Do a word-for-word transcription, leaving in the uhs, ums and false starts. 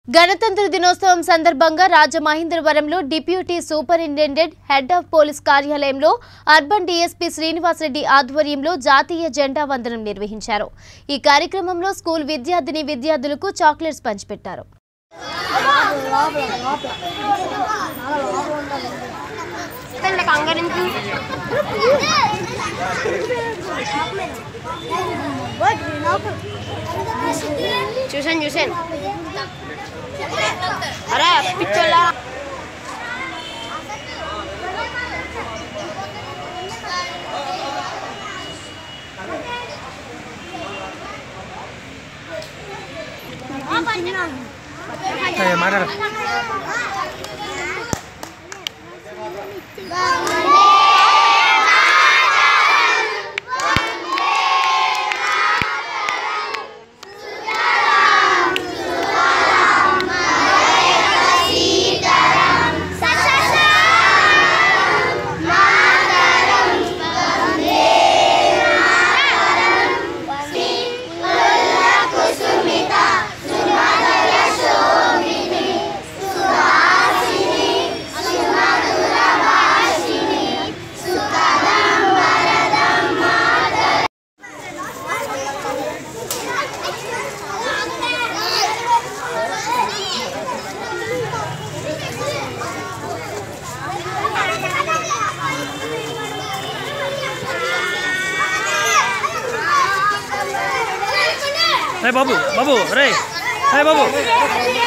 గణతంత్ర దినోత్సవం సందర్భంగా రాజమహేంద్రవరంలో deputy superintendent head of police కార్యాలయంలో అర్బన్ డీఎస్పీ శ్రీనివాసరెడ్డి ఆధ్వర్యంలో జాతీయ జెండా వందనం నిర్వహించారు। ఈ కార్యక్రమంలో స్కూల్ విద్యార్థిని విద్యార్థులకు చాక్లెట్స్ పంచిపెట్టారు। చూసాను చూసాను అరే పిచ్చోలా మాట్లాడు Hey Babu, Babu, Ray, hey Babu.